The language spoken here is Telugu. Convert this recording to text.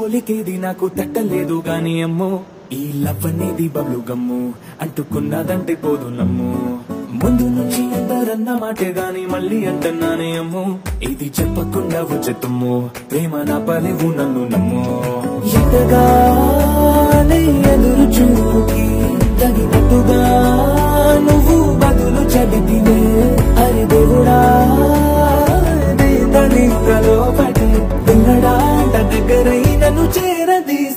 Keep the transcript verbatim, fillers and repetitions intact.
పోలికేది నాకు తట్టలేదు గాని అమ్మో ఈ లవ్ అనేది బబ్లు గమ్ము అంటుకున్నదంటే పోదు నమ్ము ముందు నుంచి అందరన్న మాటే గాని మళ్ళీ అంటున్నానే అమ్ము ఇది చెప్పకుండా వచ్చెత్తమ్ము ప్రేమ నా పలివు నన్ను నమ్ము ఎంతగానే ఎదురు చూకి తగినట్టుగా నువ్వు బదులు చెబితివే అరే దేవుడా దేతని కలో పడే పిల్లడాట దగ్గరై నన్ను చేరది